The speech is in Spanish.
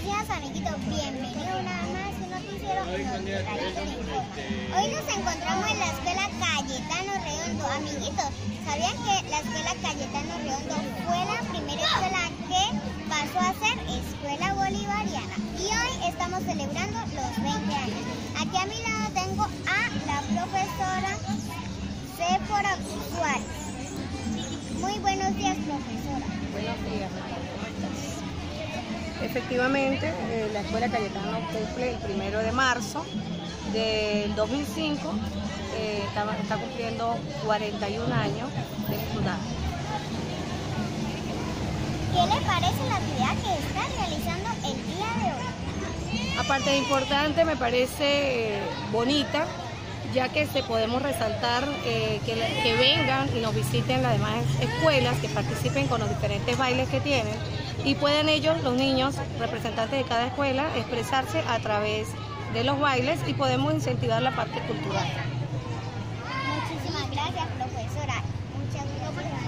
días, amiguitos. Bienvenidos una vez más a su noticiero Noticiarito Le Informa. Hoy nos encontramos en la escuela Cayetano Redondo. Amiguitos, ¿sabían que la escuela Cayetano Redondo fue la primera escuela que pasó a ser escuela bolivariana? Y hoy estamos celebrando los 20 años. Aquí a mi lado tengo a la profesora Séfora Suárez. Muy buenos días, profesora. Buenos días, ¿cómo estás? Efectivamente, la Escuela Cayetano cumple el 1 de marzo del 2005, está cumpliendo 41 años de fundada. ¿Qué le parece la actividad que está realizando el día de hoy? Aparte de importante, me parece bonita, ya que podemos resaltar que vengan y nos visiten las demás escuelas, que participen con los diferentes bailes que tienen y pueden ellos, los niños, representantes de cada escuela, expresarse a través de los bailes y podemos incentivar la parte cultural. Muchísimas gracias, profesora. Muchas gracias.